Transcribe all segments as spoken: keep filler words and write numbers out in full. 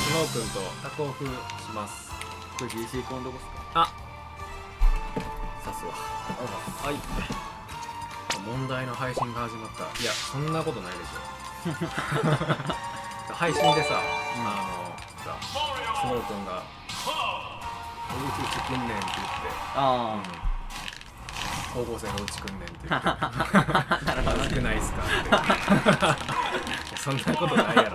スノー君とタコオフします。 これ ディーシー コンどこっすか？ あ、さすわ。はい。問題の配信が始まった。いや、そんなことないでしょ。配信でさ、うん、あのさ、スノー君が「うちうちくんねん」って言って、ああ、高校生のうちくんねんって言って「なるほど少ないっすか」ってそんなことないやろって。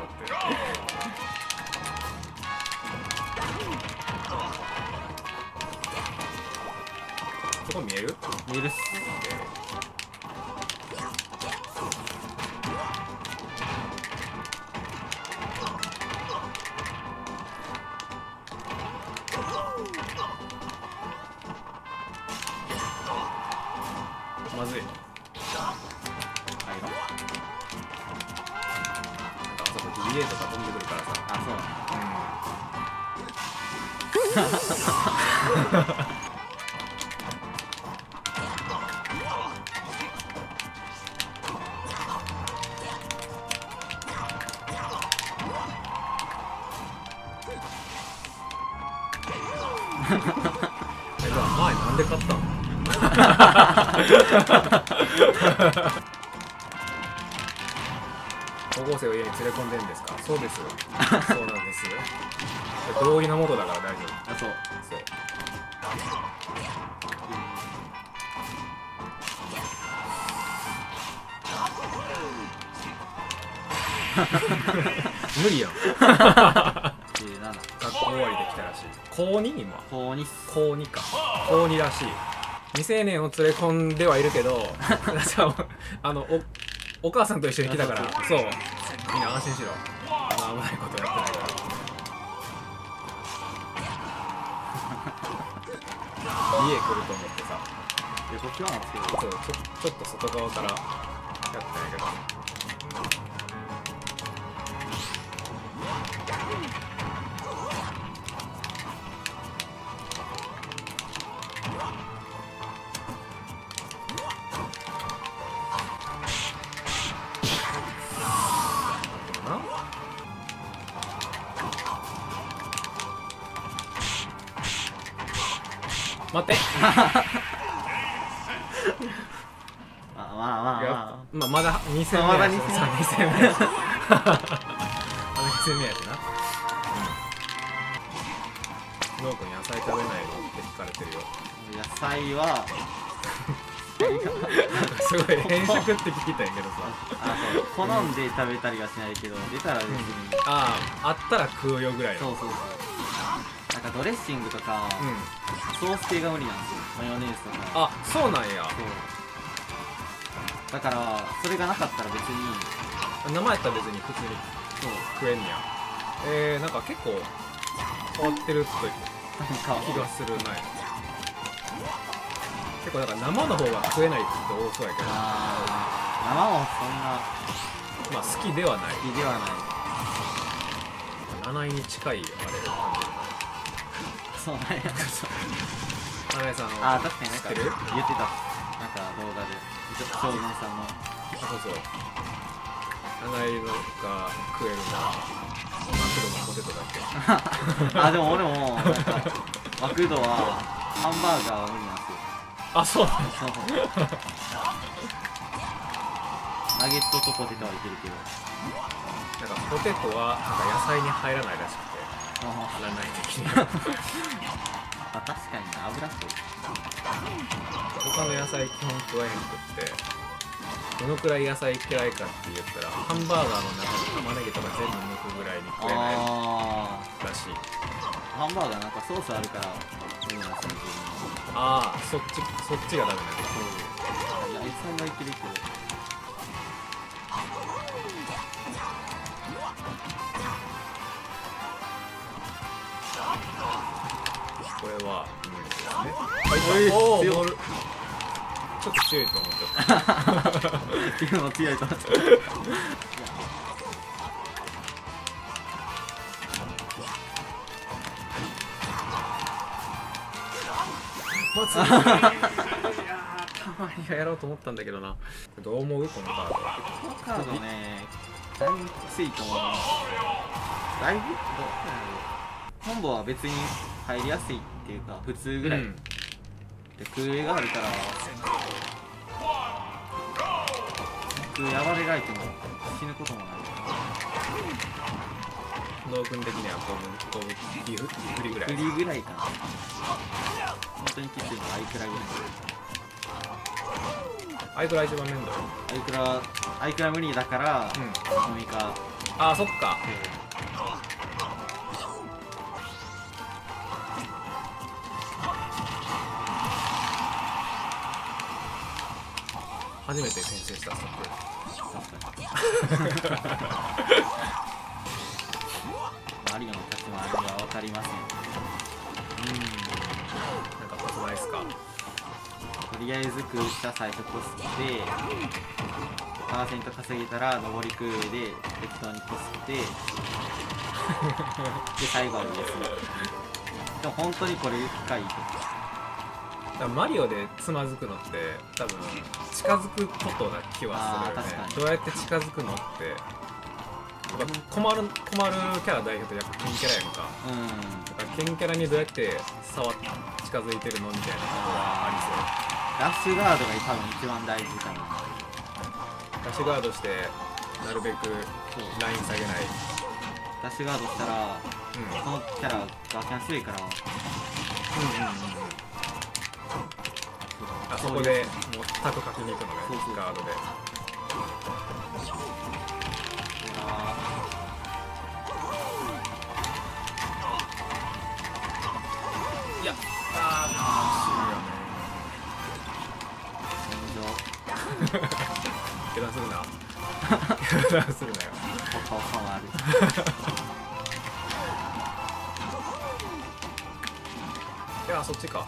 そこ見える？ 見えるっす。 まずい。 はいろ。 なんかあそこ ディーエー とか飛んでくるからさ。 あ、そう。 え、じゃあ前なんで買ったの？高校生を家に連れ込んでんですか？そうです。そうなんです。同意のもとだから大丈夫。 あ、そう。 そう。無理やん。学校終わりできたらしい。高に今。 高に。 高にか。高にらしい。未成年を連れ込んではいるけど、あの お, お母さんと一緒に来たから、そう。みんな安心しろ。あの危ないことやってないから。家来ると思ってさ。 いや、こっちはなんですけど。 そう、ちょちょっと外側からやったんやけど。待ってまあまあまあまあまあまだに戦目やし、に戦目に戦目やしな。ノー君野菜食べないのって聞かれてるよ。 野菜はすごい変色って聞いたんやけどさ。 あ、そう、好んで食べたりはしないけど、出たら別に、 ああ、あったら食うよぐらいの。 そうそうそう。なんかドレッシングとか、うん、ソース系が無理なんですよ。マヨネーズとか。 あ、そうなんや。そうだからそれがなかったら別に、 生やったら別に普通にそう食えんねや。えー、なんか結構変わってると気がするな。結構なんか生の方が食えない人多そうやけど。 あ、生もそんなまあ好きではない。 好きではない。 七位に近いあれ感じ。 そうなんや。 花江さんの。 あ、確かになんか言ってた。なんか動画で将軍さんの。あ、 そうそう。七位のが食えるのはマクドのポテトだけ。 あ、でも俺もなんかマクドはハンバーガーは無理なんですよ。 あ、そうなんだ。 ナゲットとポテトはいけるけど、 なんかポテトはなんか野菜に入らないらしくて、占い的に。 あ、確かに油っぽい。 他の野菜基本食えへんくって、どのくらい野菜嫌いかって言ったらハンバーガーの中に玉ねぎとか全部抜くぐらいに食えないらしい。 ハンバーガーなんかソースあるから無理なんですよ。 ああ、そっちそっちがダメなんだ。 そう。いや、野菜はいけるけど。 これは無理ですね。はい、おお、ボール。ちょっと強いと思っちゃった。 っていうのも強いと思っちゃった。 まずたまにはやろうと思ったんだけどな。どう思うこのカード。 このカードね、だいぶきついと思います。 だいぶどうなんやろ。コンボは別に入りやすいっていうか普通ぐらい、うん、で空映があるから空映暴れがいても死ぬこともない。 道君的にはこうこうリフリぐらいリぐらいかな。本当にきついのはアイクラぐらい。 アイクラ一番面倒。 アイクラアイクラ無理だから、うん、ノミカ。 ああそっか。初めて先制したストップ。 マリオの立ち回りは分かりません。 うん。なんかコツないっすか。 とりあえず空下最初こすってパーセント稼げたら上り空で適当にこすってで最後は上する。でも本当にこれがいいと。 マリオでつまずくのって多分近づくことな気はするよね。どうやって近づくのって困る困るキャラ代表とやっぱケンキャラやんか。うん、だからケンキャラにどうやって触って近づいてるのみたいなことはありそう。 ラッシュガードが多分一番大事かな。 ラッシュガードしてなるべくライン下げない。 ラッシュガードしたら、うん、このキャラがキャン強いから、うんうんうん、 あそこでもうタクかきに行くのね。そうそうガードで。いやあー楽しいよね。油断するな。油断するなよ。 顔感はある。 いやそっちか。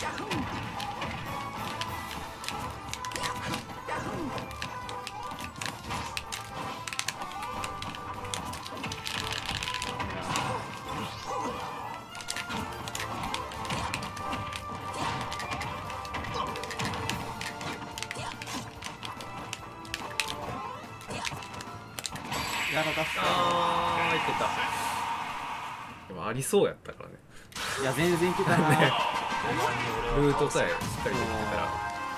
やらかった。 あーいけた。でもありそうやったからね。 いや全然いけたな。ね、 ルートさえしっかりできてたら。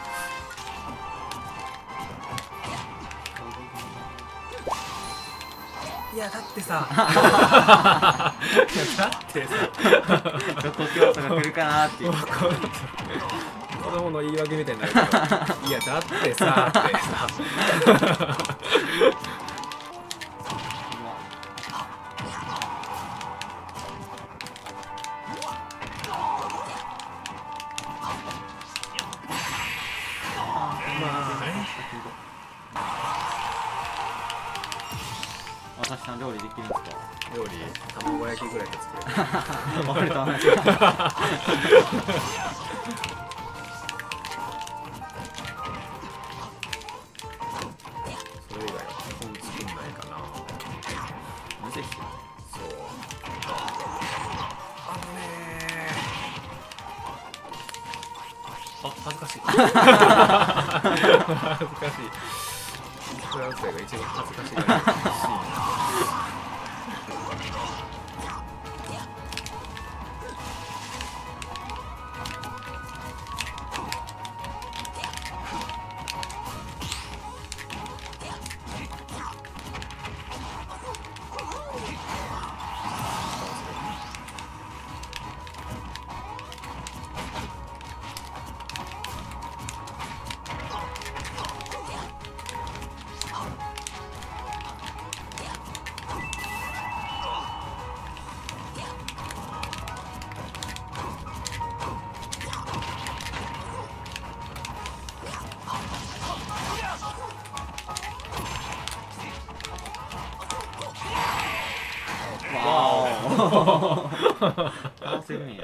いやだってさ。いやだってさ。 ちょっと強さが来るかなっていう。子供の言い訳みたいになるけど。いやだってさってさ。 私さん料理できるんですか？ 料理卵焼きぐらいで作れる。 俺と同じ。 それ以外は基本作んないかな。 むずいっすよ。 そう。あのねー。あ恥ずかしい。恥ずかしい。フランスが一番恥ずかしいシーン。 倒せるんや。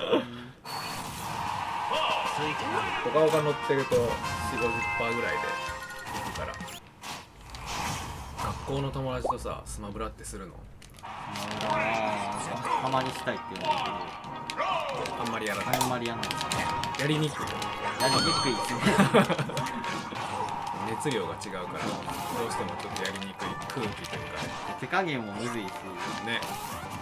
ほかほか乗ってるとよんじゅう、ごじゅっパーセント ぐらいでいくから。学校の友達とさスマブラってするの？ たまにしたいって言うのけどあんまりやらない。 あんまりやらない。 やりにくい。 やりにくいですね。 熱量が違うからどうしてもちょっとやりにくい空気というかね。 手加減もむずいしね。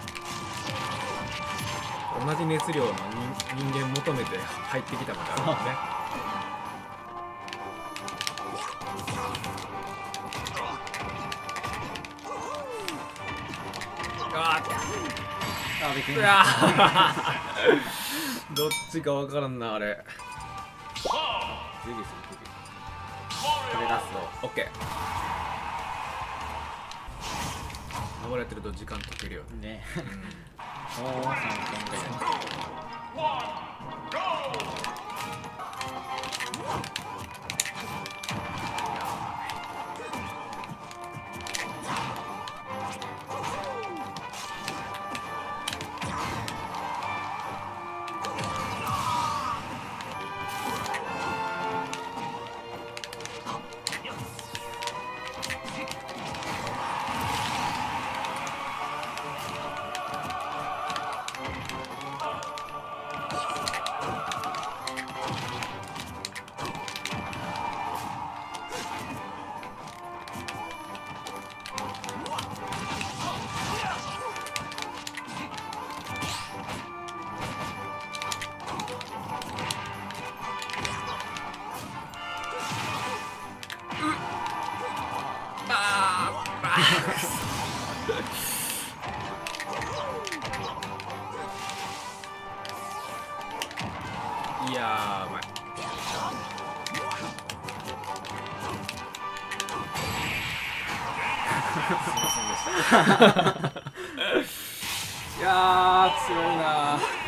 同じ熱量の人人間求めて入ってきたまであるもんね。ああ別にうわどっちかわからんなあれ。 次する次これラスト。 オッケー。登れてると時間解けるよね。 ねうん、 おおさんトンぐらい。 いやーうまい。すいませんでしたいやー強いなー。